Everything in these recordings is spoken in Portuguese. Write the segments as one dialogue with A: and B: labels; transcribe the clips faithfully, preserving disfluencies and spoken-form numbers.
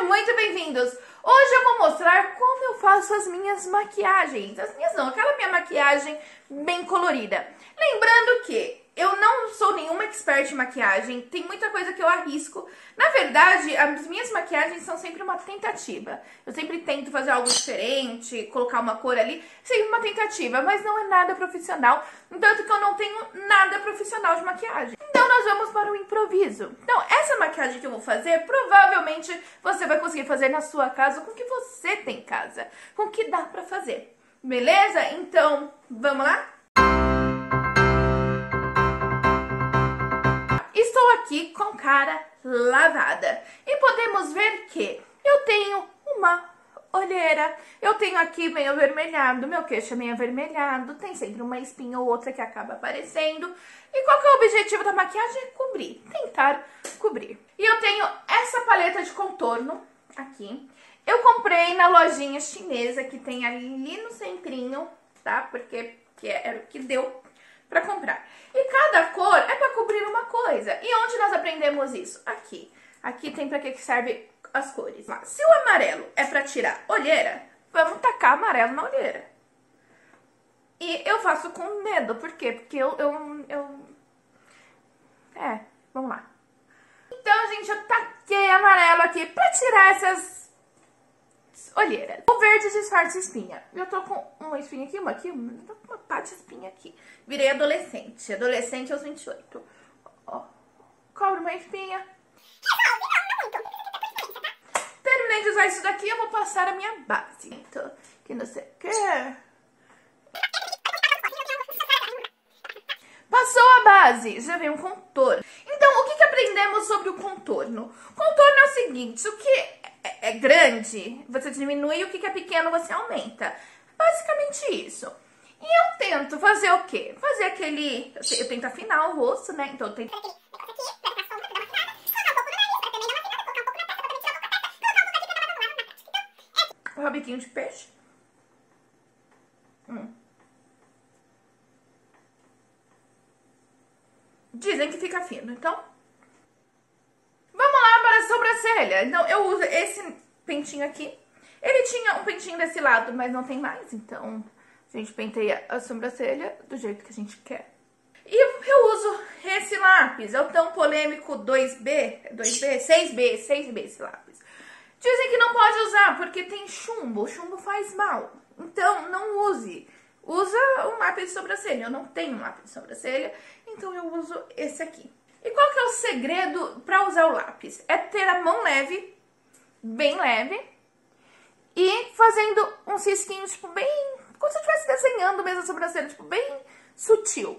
A: Sejam muito bem-vindos! Hoje eu vou mostrar como eu faço as minhas maquiagens. As minhas não, aquela minha maquiagem bem colorida. Lembrando que eu não sou nenhuma expert em maquiagem, tem muita coisa que eu arrisco. Na verdade, as minhas maquiagens são sempre uma tentativa. Eu sempre tento fazer algo diferente, colocar uma cor ali, sempre uma tentativa, mas não é nada profissional. Tanto que eu não tenho nada profissional de maquiagem. Então nós vamos para o improviso. Então essa maquiagem que eu vou fazer, provavelmente você vai conseguir fazer na sua casa, com o que você tem em casa, com o que dá pra fazer. Beleza? Então, vamos lá? Estou aqui com cara lavada e podemos ver que eu tenho uma olheira, eu tenho aqui meio avermelhado, meu queixo é meio avermelhado, tem sempre uma espinha ou outra que acaba aparecendo. E qual que é o objetivo da maquiagem? Cobrir, tentar cobrir. E eu tenho essa paleta de contorno aqui. Eu comprei na lojinha chinesa que tem ali no centrinho, tá? Porque que era o que deu pra comprar. E cada cor é pra cobrir uma coisa. E onde nós aprendemos isso? Aqui. Aqui tem pra que serve as cores. Se o amarelo é pra tirar olheira, vamos tacar amarelo na olheira. E eu faço com medo. Por quê? Porque eu... eu, eu... É, vamos lá. Então, gente, eu taquei amarelo aqui pra tirar essas olheiras. O verde disfarça espinha. Eu tô com uma espinha aqui, uma aqui, uma pá de espinha aqui. Virei adolescente. Adolescente aos vinte e oito. Ó, cobre uma espinha. Terminei de usar isso daqui, eu vou passar a minha base. Então, que não sei o que. Passou a base, já vem um contorno. Então, o que, que aprendemos sobre o contorno? Contorno é o seguinte, o que é, é grande, você diminui, o que, que é pequeno, você aumenta. Basicamente isso. E eu tento fazer o quê? Fazer aquele... Eu tento afinar o rosto, né? Então, eu tento... O rabiquinho de peixe. Hum. Dizem que fica fino, então... Vamos lá para a sobrancelha. Então, eu uso esse pentinho aqui. Ele tinha um pentinho desse lado, mas não tem mais. Então, a gente penteia a sobrancelha do jeito que a gente quer. E eu uso esse lápis. É o tão polêmico dois B, dois B, seis B, seis B esse lápis. Dizem que não pode usar porque tem chumbo. O chumbo faz mal. Então, não use. Usa um lápis de sobrancelha. Eu não tenho um lápis de sobrancelha, então eu uso esse aqui. E qual que é o segredo para usar o lápis? É ter a mão leve, bem leve, e fazendo uns risquinhos, tipo, bem... Como se eu estivesse desenhando mesmo a sobrancelha, tipo, bem sutil.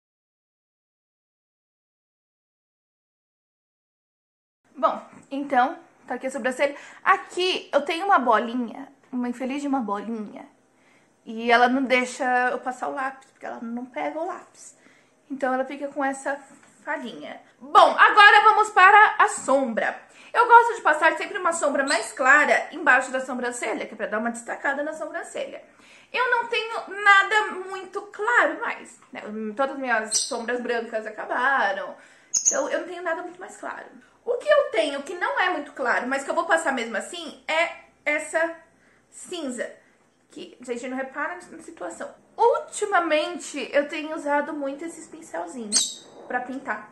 A: Bom, então, tá aqui a sobrancelha. Aqui eu tenho uma bolinha, uma infeliz de uma bolinha. E ela não deixa eu passar o lápis, porque ela não pega o lápis. Então ela fica com essa falhinha. Bom, agora vamos para a sombra. Eu gosto de passar sempre uma sombra mais clara embaixo da sobrancelha, que é pra dar uma destacada na sobrancelha. Eu não tenho nada muito claro mais, né? Todas as minhas sombras brancas acabaram. Então eu não tenho nada muito mais claro. O que eu tenho que não é muito claro, mas que eu vou passar mesmo assim, é essa cinza. Que a gente não repara na situação. Ultimamente, eu tenho usado muito esses pincelzinhos pra pintar.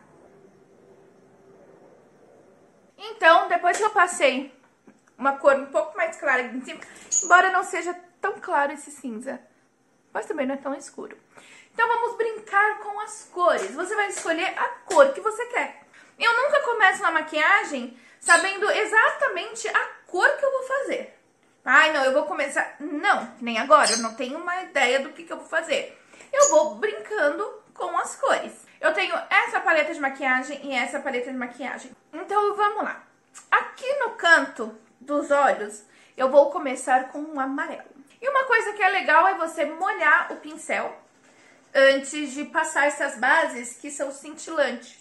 A: Então, depois que eu passei uma cor um pouco mais clara aqui em cima, embora não seja tão claro esse cinza, mas também não é tão escuro. Então, vamos brincar com as cores. Você vai escolher a cor que você quer. Eu nunca começo na maquiagem sabendo exatamente a cor que eu vou fazer. Ai, não, eu vou começar... Não, nem agora, eu não tenho uma ideia do que, que eu vou fazer. Eu vou brincando com as cores. Eu tenho essa paleta de maquiagem e essa paleta de maquiagem. Então, vamos lá. Aqui no canto dos olhos, eu vou começar com um amarelo. E uma coisa que é legal é você molhar o pincel antes de passar essas bases que são cintilantes.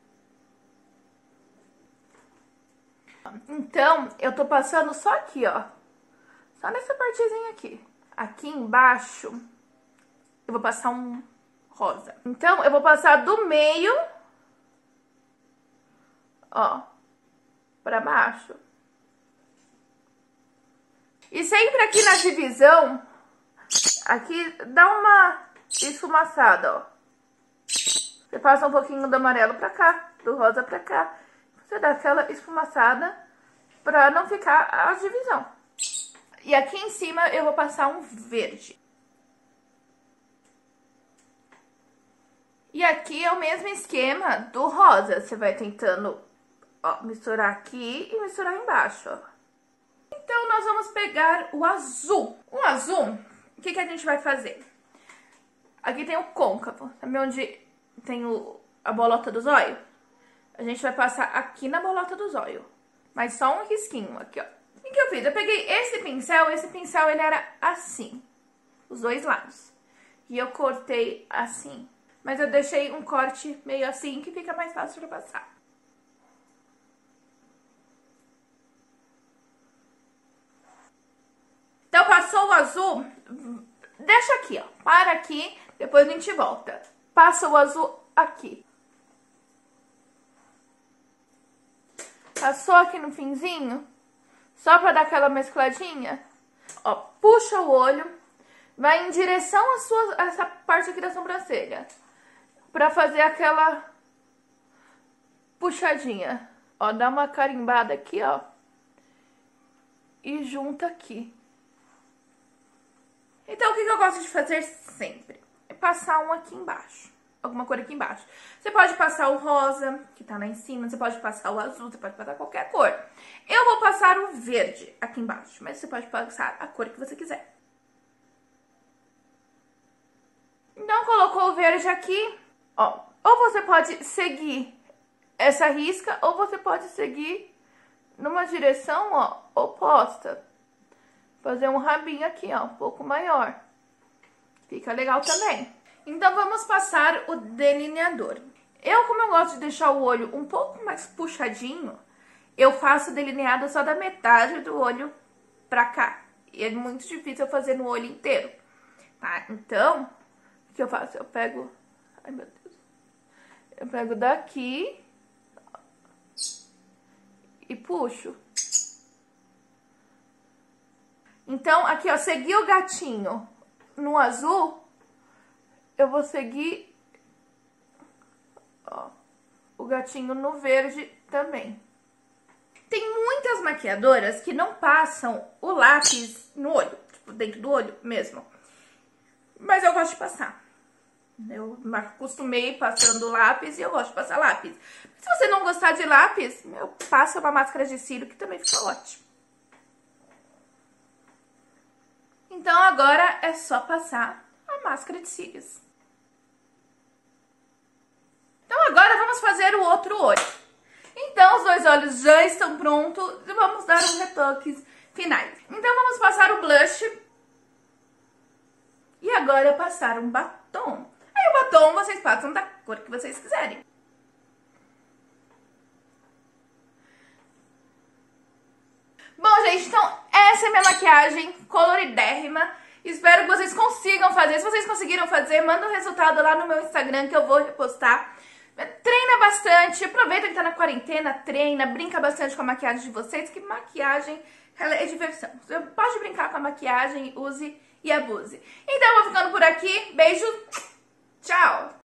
A: Então, eu tô passando só aqui, ó. Só nessa partezinha aqui. Aqui embaixo, eu vou passar um rosa. Então, eu vou passar do meio, ó, pra baixo. E sempre aqui na divisão, aqui dá uma esfumaçada, ó. Você passa um pouquinho do amarelo pra cá, do rosa pra cá. Você dá aquela esfumaçada pra não ficar a divisão. E aqui em cima eu vou passar um verde. E aqui é o mesmo esquema do rosa. Você vai tentando, ó, misturar aqui e misturar embaixo, ó. Então, nós vamos pegar o azul. O azul, o que que a gente vai fazer? Aqui tem o côncavo. Sabe onde tem o, a bolota do zóio? A gente vai passar aqui na bolota do zóio. Mas só um risquinho aqui, ó. O que eu fiz? Eu peguei esse pincel, esse pincel ele era assim, os dois lados. E eu cortei assim. Mas eu deixei um corte meio assim, que fica mais fácil de passar. Então, passou o azul, deixa aqui, ó. Para aqui, depois a gente volta. Passa o azul aqui. Passou aqui no finzinho, só pra dar aquela mescladinha. Ó, puxa o olho, vai em direção à sua, a essa parte aqui da sobrancelha. Pra fazer aquela puxadinha. Ó, dá uma carimbada aqui, ó. E junta aqui. Então, o que eu gosto de fazer sempre? É passar um aqui embaixo. Alguma cor aqui embaixo. Você pode passar o rosa, que tá lá em cima. Você pode passar o azul, você pode passar qualquer cor. Eu vou passar o verde aqui embaixo. Mas você pode passar a cor que você quiser. Então, colocou o verde aqui. Ó, ou você pode seguir essa risca, ou você pode seguir numa direção, ó, oposta. Fazer um rabinho aqui, ó, um pouco maior. Fica legal também. Então, vamos passar o delineador. Eu, como eu gosto de deixar o olho um pouco mais puxadinho, eu faço delineado só da metade do olho pra cá. E é muito difícil eu fazer no olho inteiro, tá? Então, o que eu faço? Eu pego... Ai, meu Deus. Eu pego daqui e puxo. Então, aqui, ó, segui o gatinho no azul, eu vou seguir, ó, o gatinho no verde também. Tem muitas maquiadoras que não passam o lápis no olho, tipo, dentro do olho mesmo. Mas eu gosto de passar. Eu me acostumei passando lápis e eu gosto de passar lápis. Se você não gostar de lápis, eu passo uma máscara de cílio que também fica ótimo. Então, agora é só passar a máscara de cílios. Então, agora vamos fazer o outro olho. Então, os dois olhos já estão prontos e vamos dar os retoques finais. Então, vamos passar o blush. E agora passar um batom. Aí, o batom vocês passam da cor que vocês quiserem. Bom, gente, então essa é a minha maquiagem coloridérrima. Espero que vocês consigam fazer. Se vocês conseguiram fazer, manda o resultado lá no meu Instagram que eu vou repostar. Treina bastante, aproveita que tá na quarentena, treina, brinca bastante com a maquiagem de vocês, que maquiagem ela é diversão. Você pode brincar com a maquiagem, use e abuse. Então eu vou ficando por aqui. Beijo!